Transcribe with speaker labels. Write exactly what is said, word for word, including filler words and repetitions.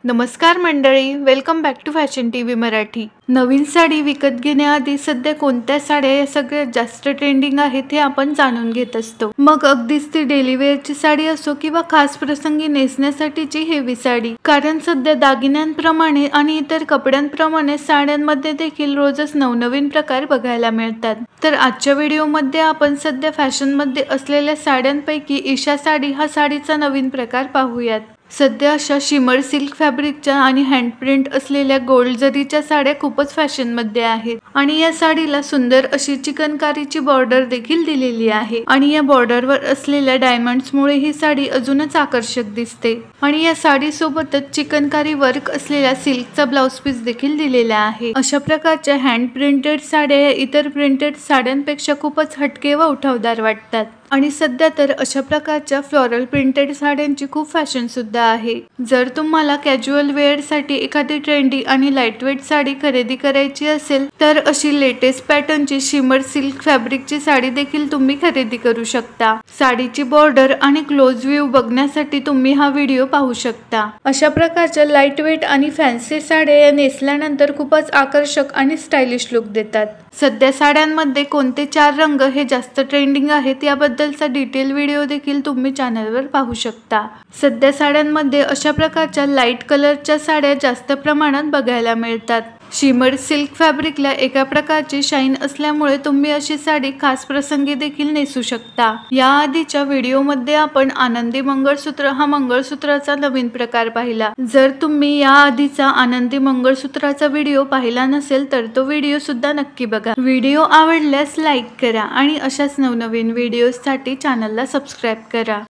Speaker 1: नमस्कार मंडळी, welcome back to fashion TV Marathi. नवीन साडी विकत घेण्याआधी सध्या कोणत्या साड्या या सगळ्यात जास्त ट्रेंडिंग आहेत हे आपण जाणून घेत असतो। मग अगदीच ती डेली वेअरची साडी असो किंवा खास प्रसंगी नेसण्यासाठीची हेवी साडी, कारण सध्या दागिन्यांप्रमाणे आणि इतर कपड्यांप्रमाणे साड्यांमध्ये देखील रोजच नवनवीन प्रकार बघायला मिळतात। तर आजच्या व्हिडिओमध्ये आपण सध्या फॅशनमध्ये असलेल्या साड्यांपैकी ईशा साडी हा साडीचा नवीन प्रकार पाहूयात। सध्या अशा शिमर सिल्क फॅब्रिकच्या आणि हँडप्रिंट असलेल्या गोल्ड जरीच्या साड्या खूपच फॅशन मध्ये आहेत आणि या साडीला सुंदर अशी चिकनकारीची बॉर्डर देखील दिलेली आहे आणि या बॉर्डरवर असलेल्या डायमंड्स मुळे ही साडी अजूनच आकर्षक दिसते आणि या साडी सोबतच चिकनकारी वर्क असलेल्या सिल्कचा ब्लाउज पीस देखील दिलेला आहे। अशा प्रकारच्या हँड प्रिंटेड साड्या या इतर प्रिंटेड साड्यांपेक्षा खूपच हटके व उठावदार वाटतात आणि सध्या तर अशा प्रकारच्या फ्लोरल प्रिंटेड साड्यांची खूप फॅशन सुद्धा आहे। जर तुम्हाला कॅज्युअल वेअर साठी एखादी ट्रेंडी आणि लाईटवेट साडी खरेदी करायची असेल तर अशी लेटेस्ट पॅटर्नची शिमर सिल्क फॅब्रिकची साडी देखील तुम्ही खरेदी करू शकता। साडीची बॉर्डर आणि क्लोज व्ह्यू बघण्यासाठी तुम्ही हा व्हिडिओ पाहू शकता। अशा प्रकारच्या लाईटवेट आणि फॅन्सी साड्या या नेसल्यानंतर खूपच आकर्षक आणि स्टायलिश लुक देतात। सध्या साड्यांमध्ये कोणते चार रंग हे जास्त ट्रेंडिंग आहेत याबद्दलचा डिटेल व्हिडिओ देखील तुम्ही चॅनलवर पाहू शकता। सध्या साड्यांमध्ये अशा प्रकारच्या लाईट कलरच्या साड्या जास्त प्रमाणात बघायला मिळतात। शिमर सिल्क फॅब्रिकला एका प्रकारची शाईन असल्यामुळे तुम्ही अशी साडी खास प्रसंगी देखील नेसू शकता। या आधीच्या व्हिडिओमध्ये आपण आनंदी मंगळसूत्र हा मंगळसूत्राचा नवीन प्रकार पाहिला। जर तुम्ही या आधीचा आनंदी मंगळसूत्राचा व्हिडिओ पाहिला नसेल तर तो व्हिडिओ सुद्धा नक्की बघा। व्हिडिओ आवडल्यास लाईक करा आणि अशाच नवनवीन व्हिडिओसाठी चॅनलला सबस्क्राईब करा।